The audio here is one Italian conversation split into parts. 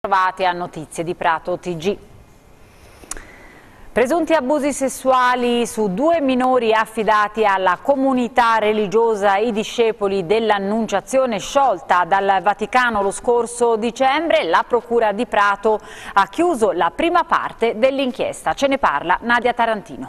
Trovate a Notizie di Prato TG. Presunti abusi sessuali su 2 minori affidati alla comunità religiosa I Discepoli dell'Annunciazione, sciolta dal Vaticano lo scorso dicembre, la Procura di Prato ha chiuso la prima parte dell'inchiesta. Ce ne parla Nadia Tarantino.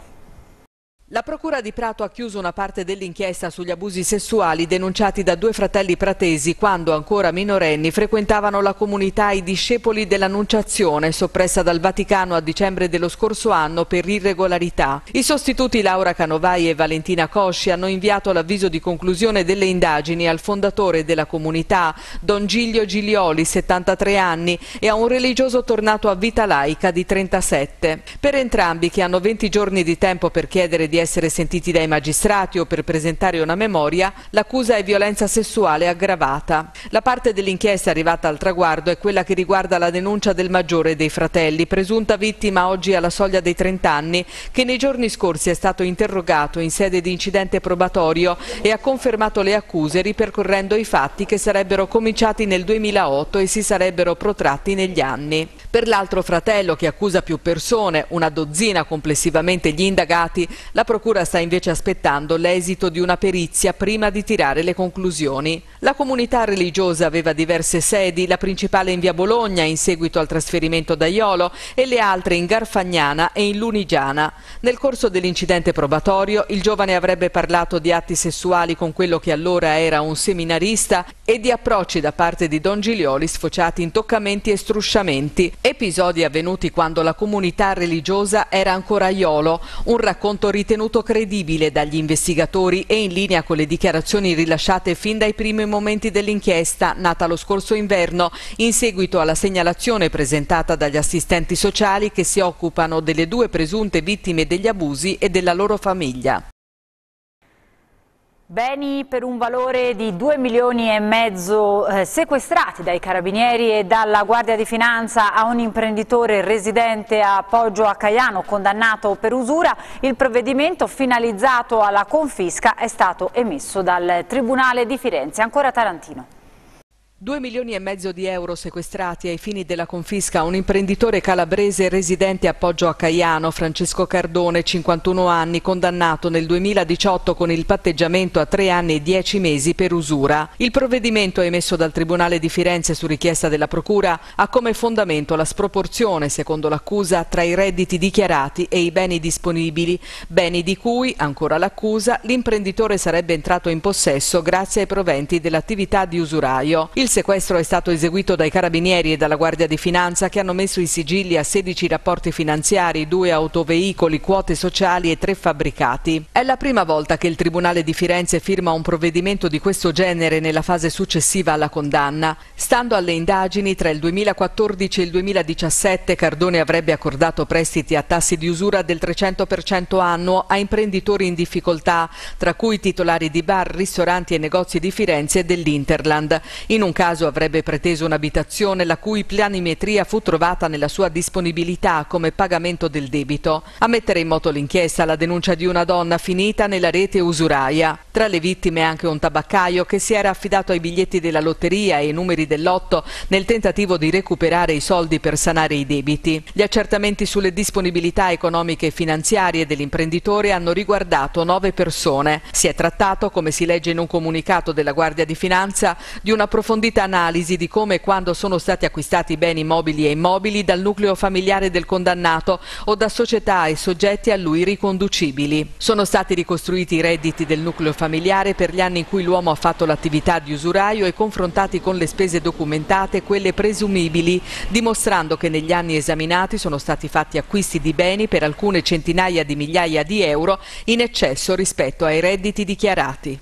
La Procura di Prato ha chiuso una parte dell'inchiesta sugli abusi sessuali denunciati da 2 fratelli pratesi quando ancora minorenni frequentavano la comunità I Discepoli dell'Annunciazione, soppressa dal Vaticano a dicembre dello scorso anno per irregolarità. I sostituti Laura Canovai e Valentina Cosci hanno inviato l'avviso di conclusione delle indagini al fondatore della comunità, Don Giglio Giglioli, 73 anni, e a un religioso tornato a vita laica di 37. Per entrambi, che hanno 20 giorni di tempo per chiedere di essere sentiti dai magistrati o per presentare una memoria, l'accusa è violenza sessuale aggravata. La parte dell'inchiesta arrivata al traguardo è quella che riguarda la denuncia del maggiore dei fratelli, presunta vittima oggi alla soglia dei 30 anni, che nei giorni scorsi è stato interrogato in sede di incidente probatorio e ha confermato le accuse ripercorrendo i fatti che sarebbero cominciati nel 2008 e si sarebbero protratti negli anni. Per l'altro fratello, che accusa più persone, una dozzina complessivamente gli indagati, la Procura sta invece aspettando l'esito di una perizia prima di tirare le conclusioni. La comunità religiosa aveva diverse sedi, la principale in via Bologna in seguito al trasferimento da Iolo e le altre in Garfagnana e in Lunigiana. Nel corso dell'incidente probatorio il giovane avrebbe parlato di atti sessuali con quello che allora era un seminarista e di approcci da parte di Don Giglioli sfociati in toccamenti e strusciamenti, episodi avvenuti quando la comunità religiosa era ancora a Iolo, un racconto ritenuto credibile dagli investigatori e in linea con le dichiarazioni rilasciate fin dai primi momenti dell'inchiesta nata lo scorso inverno in seguito alla segnalazione presentata dagli assistenti sociali che si occupano delle 2 presunte vittime degli abusi e della loro famiglia. Beni per un valore di 2,5 milioni sequestrati dai Carabinieri e dalla Guardia di Finanza a un imprenditore residente a Poggio a Caiano condannato per usura. Il provvedimento finalizzato alla confisca è stato emesso dal Tribunale di Firenze. Ancora Tarantino. 2,5 milioni di euro sequestrati ai fini della confisca a un imprenditore calabrese residente a Poggio a Caiano, Francesco Cardone, 51 anni, condannato nel 2018 con il patteggiamento a 3 anni e 10 mesi per usura. Il provvedimento emesso dal Tribunale di Firenze su richiesta della Procura ha come fondamento la sproporzione, secondo l'accusa, tra i redditi dichiarati e i beni disponibili, beni di cui, ancora l'accusa, l'imprenditore sarebbe entrato in possesso grazie ai proventi dell'attività di usuraio. Il sequestro è stato eseguito dai Carabinieri e dalla Guardia di Finanza, che hanno messo i sigilli a 16 rapporti finanziari, 2 autoveicoli, quote sociali e 3 fabbricati. È la prima volta che il Tribunale di Firenze firma un provvedimento di questo genere nella fase successiva alla condanna. Stando alle indagini, tra il 2014 e il 2017 Cardone avrebbe accordato prestiti a tassi di usura del 300% annuo a imprenditori in difficoltà, tra cui titolari di bar, ristoranti e negozi di Firenze e dell'Interland. In un caso avrebbe preteso un'abitazione la cui planimetria fu trovata nella sua disponibilità come pagamento del debito. A mettere in moto l'inchiesta la denuncia di una donna finita nella rete usuraia. Tra le vittime anche un tabaccaio che si era affidato ai biglietti della lotteria e ai numeri del lotto nel tentativo di recuperare i soldi per sanare i debiti. Gli accertamenti sulle disponibilità economiche e finanziarie dell'imprenditore hanno riguardato 9 persone. Si è trattato, come si legge in un comunicato della Guardia di Finanza, di una approfondita analisi di come e quando sono stati acquistati beni mobili e immobili dal nucleo familiare del condannato o da società e soggetti a lui riconducibili. Sono stati ricostruiti i redditi del nucleo familiare per gli anni in cui l'uomo ha fatto l'attività di usuraio e confrontati con le spese documentate e quelle presumibili, dimostrando che negli anni esaminati sono stati fatti acquisti di beni per alcune centinaia di migliaia di euro in eccesso rispetto ai redditi dichiarati.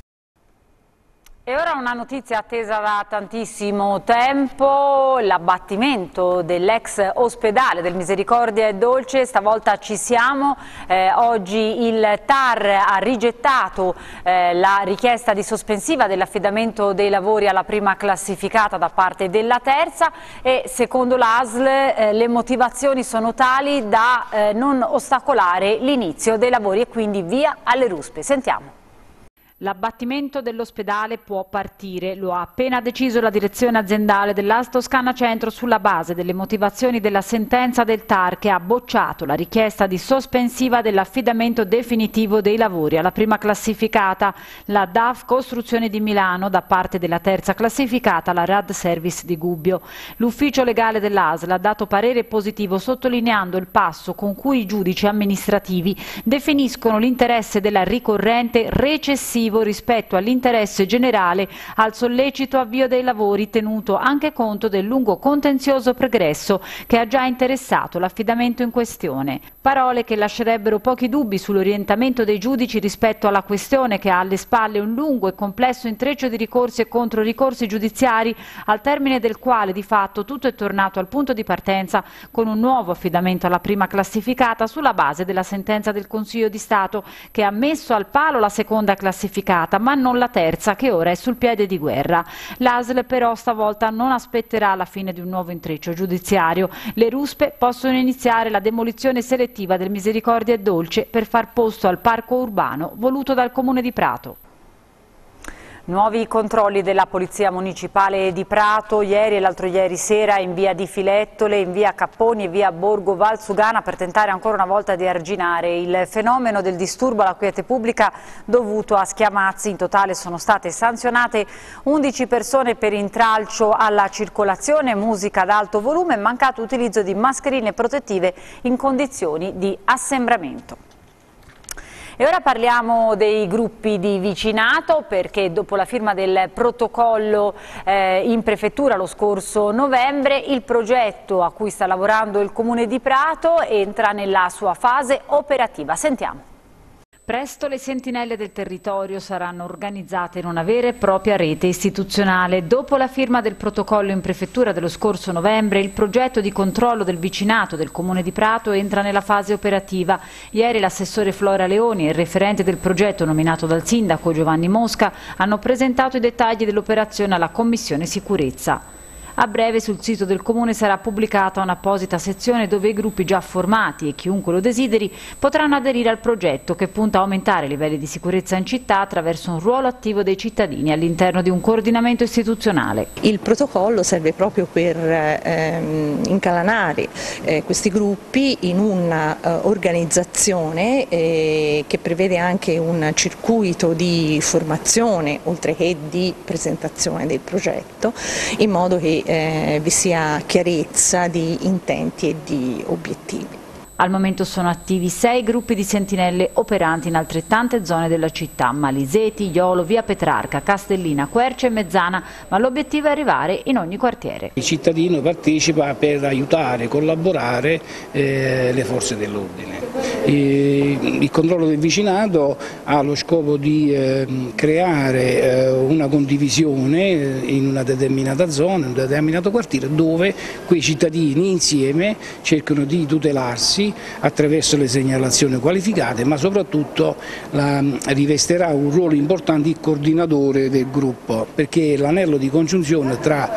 E ora una notizia attesa da tantissimo tempo, l'abbattimento dell'ex ospedale del Misericordia e Dolce. Stavolta ci siamo, oggi il TAR ha rigettato la richiesta di sospensiva dell'affidamento dei lavori alla prima classificata da parte della terza e secondo l'ASL le motivazioni sono tali da non ostacolare l'inizio dei lavori e quindi via alle ruspe. Sentiamo. L'abbattimento dell'ospedale può partire, lo ha appena deciso la direzione aziendale dell'AS Toscana Centro sulla base delle motivazioni della sentenza del TAR che ha bocciato la richiesta di sospensiva dell'affidamento definitivo dei lavori alla prima classificata, la DAF Costruzioni di Milano, da parte della terza classificata, la Rad Service di Gubbio. L'ufficio legale dell'ASL ha dato parere positivo sottolineando il passo con cui i giudici amministrativi definiscono l'interesse della ricorrente recessivo rispetto all'interesse generale al sollecito avvio dei lavori, tenuto anche conto del lungo contenzioso pregresso che ha già interessato l'affidamento in questione. Parole che lascerebbero pochi dubbi sull'orientamento dei giudici rispetto alla questione che ha alle spalle un lungo e complesso intreccio di ricorsi e controricorsi giudiziari, al termine del quale di fatto tutto è tornato al punto di partenza con un nuovo affidamento alla prima classificata sulla base della sentenza del Consiglio di Stato che ha messo al palo la seconda classificata, ma non la terza, che ora è sul piede di guerra. L'ASL però stavolta non aspetterà la fine di un nuovo intreccio giudiziario. Le ruspe possono iniziare la demolizione selettiva del Misericordia e Dolce per far posto al parco urbano voluto dal Comune di Prato. Nuovi controlli della Polizia Municipale di Prato ieri e l'altro ieri sera in via di Filettole, in via Capponi e via Borgo Valsugana per tentare ancora una volta di arginare il fenomeno del disturbo alla quiete pubblica dovuto a schiamazzi. In totale sono state sanzionate 11 persone per intralcio alla circolazione, musica ad alto volume e mancato utilizzo di mascherine protettive in condizioni di assembramento. E ora parliamo dei gruppi di vicinato, perché dopo la firma del protocollo in prefettura lo scorso novembre, il progetto a cui sta lavorando il Comune di Prato entra nella sua fase operativa. Sentiamo. Presto le sentinelle del territorio saranno organizzate in una vera e propria rete istituzionale. Dopo la firma del protocollo in prefettura dello scorso novembre, il progetto di controllo del vicinato del Comune di Prato entra nella fase operativa. Ieri l'assessore Flora Leoni e il referente del progetto nominato dal sindaco Giovanni Mosca hanno presentato i dettagli dell'operazione alla Commissione Sicurezza. A breve sul sito del Comune sarà pubblicata un'apposita sezione dove i gruppi già formati e chiunque lo desideri potranno aderire al progetto che punta a aumentare i livelli di sicurezza in città attraverso un ruolo attivo dei cittadini all'interno di un coordinamento istituzionale. Il protocollo serve proprio per incalanare questi gruppi in un'organizzazione che prevede anche un circuito di formazione oltre che di presentazione del progetto, in modo che vi sia chiarezza di intenti e di obiettivi. Al momento sono attivi 6 gruppi di sentinelle operanti in altrettante zone della città: Maliseti, Iolo, Via Petrarca, Castellina, Quercia e Mezzana, ma l'obiettivo è arrivare in ogni quartiere. Il cittadino partecipa per aiutare, collaborare le forze dell'ordine. Il controllo del vicinato ha lo scopo di creare una condivisione in una determinata zona, in un determinato quartiere, dove quei cittadini insieme cercano di tutelarsi attraverso le segnalazioni qualificate, ma soprattutto rivesterà un ruolo importante il coordinatore del gruppo, perché è l'anello di congiunzione tra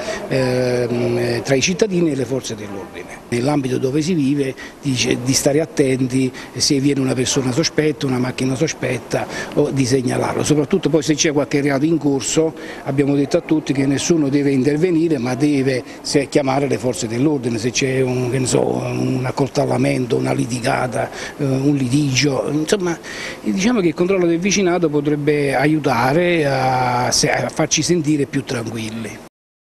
i cittadini e le forze dell'ordine. Nell'ambito dove si vive di stare attenti se viene una persona sospetta, una macchina sospetta, o di segnalarlo. Soprattutto poi se c'è qualche reato in corso abbiamo detto a tutti che nessuno deve intervenire, ma deve chiamare le forze dell'ordine se c'è un accoltellamento, una litigata, un litigio. Insomma, diciamo che il controllo del vicinato potrebbe aiutare a farci sentire più tranquilli.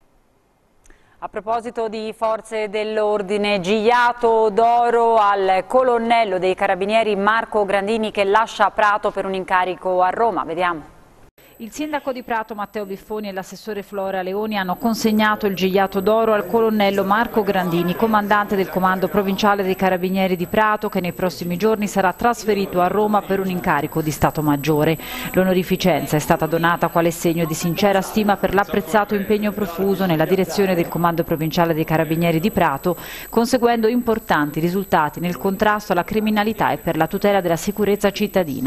A proposito di forze dell'ordine, gigliato d'oro al colonnello dei Carabinieri Marco Grandini che lascia Prato per un incarico a Roma. Vediamo. Il sindaco di Prato Matteo Biffoni e l'assessore Flora Leoni hanno consegnato il gigliato d'oro al colonnello Marco Grandini, comandante del comando provinciale dei Carabinieri di Prato, che nei prossimi giorni sarà trasferito a Roma per un incarico di Stato Maggiore. L'onorificenza è stata donata quale segno di sincera stima per l'apprezzato impegno profuso nella direzione del comando provinciale dei Carabinieri di Prato, conseguendo importanti risultati nel contrasto alla criminalità e per la tutela della sicurezza cittadina.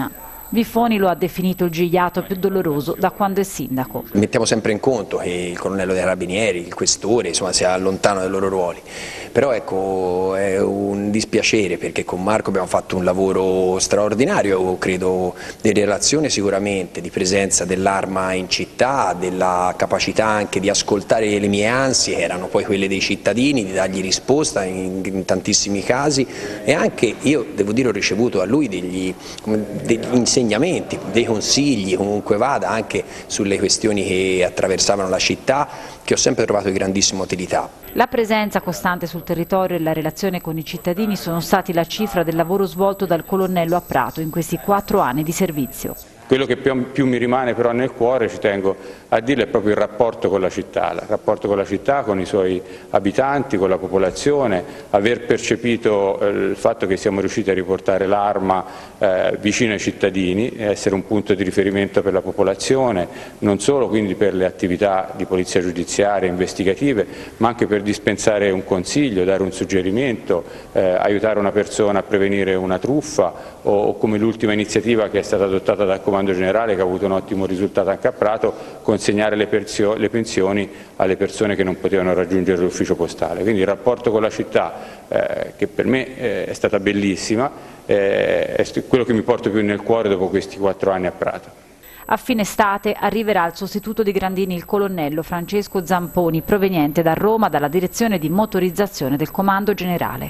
Viffoni lo ha definito il gigliato più doloroso da quando è sindaco. Mettiamo sempre in conto che il colonnello dei Carabinieri, il questore, insomma, si allontano dai loro ruoli, però ecco, è un dispiacere perché con Marco abbiamo fatto un lavoro straordinario, credo, di relazione sicuramente, di presenza dell'Arma in città, della capacità anche di ascoltare le mie ansie, che erano poi quelle dei cittadini, di dargli risposta in tantissimi casi, e anche io devo dire ho ricevuto a lui degli insegnamenti, dei consigli, comunque vada, anche sulle questioni che attraversavano la città, che ho sempre trovato di grandissima utilità. La presenza costante sul territorio e la relazione con i cittadini sono stati la cifra del lavoro svolto dal colonnello a Prato in questi 4 anni di servizio. Quello che più mi rimane però nel cuore, ci tengo a dirlo, è proprio il rapporto con la città, con i suoi abitanti, con la popolazione, aver percepito il fatto che siamo riusciti a riportare l'Arma vicino ai cittadini, essere un punto di riferimento per la popolazione, non solo quindi per le attività di polizia giudiziaria, investigative, ma anche per dispensare un consiglio, dare un suggerimento, aiutare una persona a prevenire una truffa, o come l'ultima iniziativa che è stata adottata dal Comando Generale, che ha avuto un ottimo risultato anche a Prato, consegnare le pensioni alle persone che non potevano raggiungere l'ufficio postale. Quindi il rapporto con la città, che per me è stata bellissima, è quello che mi porto più nel cuore dopo questi 4 anni a Prato. A fine estate arriverà il sostituto di Grandini, il colonnello Francesco Zamponi, proveniente da Roma dalla direzione di motorizzazione del Comando Generale.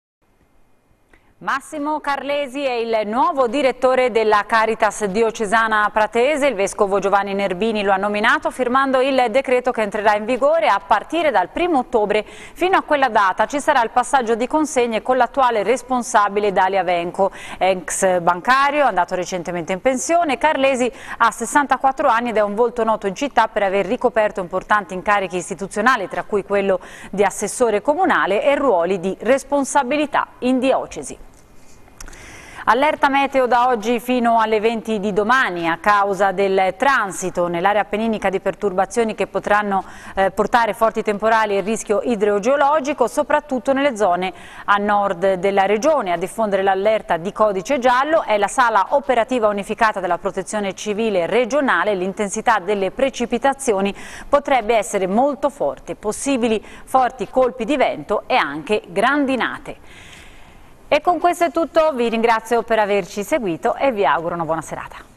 Massimo Carlesi è il nuovo direttore della Caritas diocesana pratese. Il vescovo Giovanni Nerbini lo ha nominato firmando il decreto che entrerà in vigore a partire dal 1° ottobre. Fino a quella data ci sarà il passaggio di consegne con l'attuale responsabile Dalia Venco, ex bancario, andato recentemente in pensione. Carlesi ha 64 anni ed è un volto noto in città per aver ricoperto importanti incarichi istituzionali, tra cui quello di assessore comunale e ruoli di responsabilità in diocesi. Allerta meteo da oggi fino alle 20 di domani a causa del transito nell'area appenninica di perturbazioni che potranno portare forti temporali e rischio idrogeologico, soprattutto nelle zone a nord della regione. A diffondere l'allerta di codice giallo è la sala operativa unificata della Protezione Civile regionale. L'intensità delle precipitazioni potrebbe essere molto forte, possibili forti colpi di vento e anche grandinate. E con questo è tutto, vi ringrazio per averci seguito e vi auguro una buona serata.